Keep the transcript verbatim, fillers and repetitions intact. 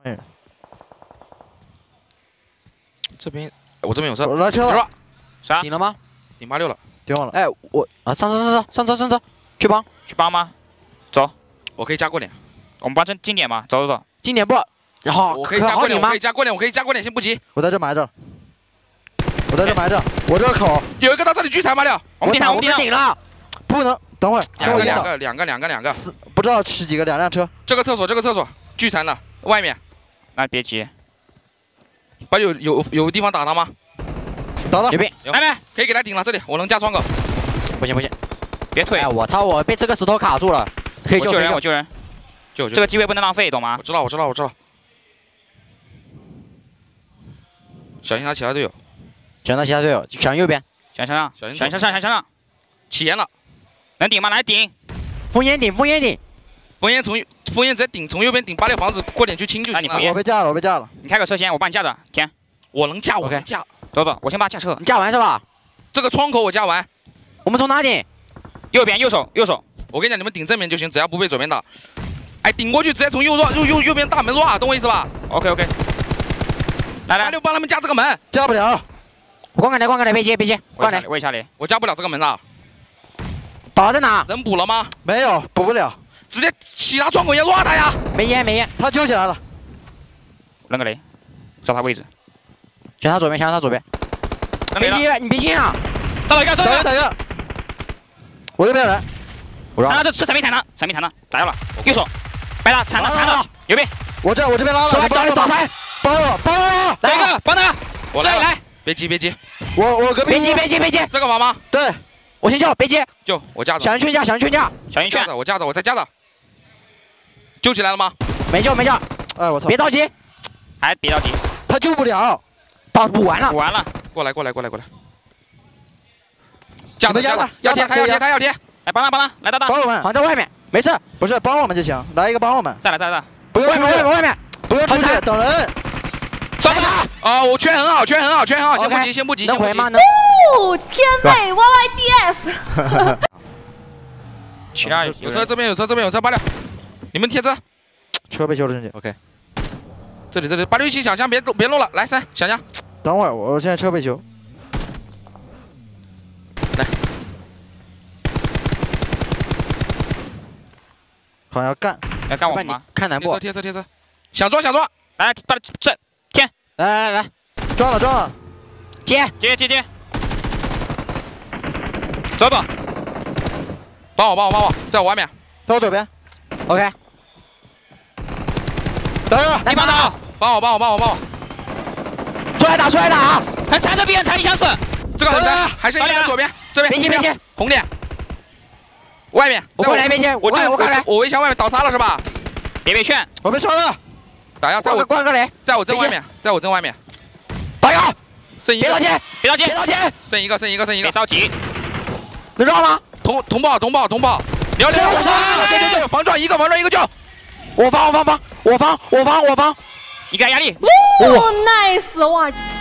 嗯， 这边我这边有车， 来车了， 啥？ 顶了吗？ 顶八六了， 顶完了。 哎，我啊，上车上车上车上车，去帮去帮吗？走， 我可以加过点。 我们帮经经典吧，走走走。 经典不？然后我可以加过点，我好顶吗可以？加过点，我可以加过点，先不急。 我在这埋着，我在这埋着，我这个口有一个到这里聚餐马六， 我们顶他，我我们顶他。 们顶了， 不能，等会儿两个跟我引导， 两个两个两个两个， 四不知道是几个，两辆车。 这个厕所这个厕所聚餐了，外面那别急， 把有有有地方打他吗？ 倒了随，便。 有来来， 可以给他顶了，这里我能加窗口。 不行不行， 别退哎，，我操，我被这个石头卡住了，可以我救人， 救可以救。 我救人。 就就这个机会不能浪费，懂吗我？知道我知道我知道。小心他其他队友， 选到其他队友，选右边， 想想想， 小心想想想想想想， 起烟了， 能顶吗？来顶。 烽烟顶，烽烟顶， 烽烟从烽烟直接顶从右边顶八六房子，过点去清就行了。 那你烽烟我被架了，我被架了。 你开个车先，我帮你架着。天， 我能架，我 OK 能架。 走走，我先把他架车。 你架完是吧？ 这个窗口我架完， 我们从哪顶？ 右边，右手，右手。 我跟你讲，你们顶正面就行，只要不被左边打。哎，顶过去直接从右绕右右右边大门绕，懂我意思吧？ OK OK。来来， 八六帮他们架这个门， 架不了， 我光杆雷，光杆雷，别接别接，光杆雷， 喂一下雷。 我架不了这个门了。 宝在哪？ 人补了吗？ 没有补不了， 直接其他窗口也乱他呀！ 没烟没烟， 他救起来了。 扔个雷，找他位置。 选他左边，选他左边。 扔雷了。 别接，你别接啊！ 到了一个，这个。 等一下等一下，我这边人，我让铲了，这这闪避铲了，闪避铲了，打掉了。右手，白了，铲了铲了，右边。 我这我这边拉了， 手来你帮我吗？ 找你找他， 帮我帮我， 来一个，帮他。 我来了这里来， 别急别急， 我我隔壁别接别接别接， 这个忙吗？ 对， 我先救，别接， 救我架着， 小人劝架，小人劝架， 小心劝。 架着我架着我再架着，救起来了吗？ 没救没救， 哎我操别，着急， 还别着急， 他救不了， 到补完了补，完了。 过来过来过来过来，架着架着你们压他， 要贴他要贴压他可以压他要贴， 来帮他帮他，来大大。 帮我们， 好在外面，没事， 不是帮我们就行，来一个帮我们， 再来再来再来。 不用出外面外面去， 外面， 不用出去好惨， 等人。 刷他。 啊，我圈很好圈很好圈很好，先不 OK 急先不急先不急能回吗？。能， 哦，天美 Y Y D S， 其他有车这边有车这边有车八六，你们贴车， 车被修了兄弟 OK， 这里这里八六一起小箱别别漏了，来三小箱， 等会儿我现在车被修， 来， 好像要干， 不然你来干我们吗？ 看南部贴车，贴车贴车，想装想装， 来把这天来来来来， 装了装了， 接， 接接接。走走， 帮我帮我帮我，在我外面， 到我左边， OK， 等一下， 你帮他。 帮我帮我帮我帮我， 出来打出来打， 很残，这边残一枪死。 这个很等单，还剩一个在左边这边， 别接别接， 红点，外面， 我过来别接， 我这我过来， 我围墙外面倒仨了是吧？ 别被劝。 我被烧了， 打呀，在我我灌个雷， 在我正外面，在我正外面， 导游， 剩一个， 别着急， 别着急别，着急， 剩一个剩一个剩一个， 别着急。 能绕吗？ 同同胞同胞同胞，你要两个这个对对对，防撞一个防撞一个救， 我方我方防我方我方我方， 你给他压力。 哦，nice，哇！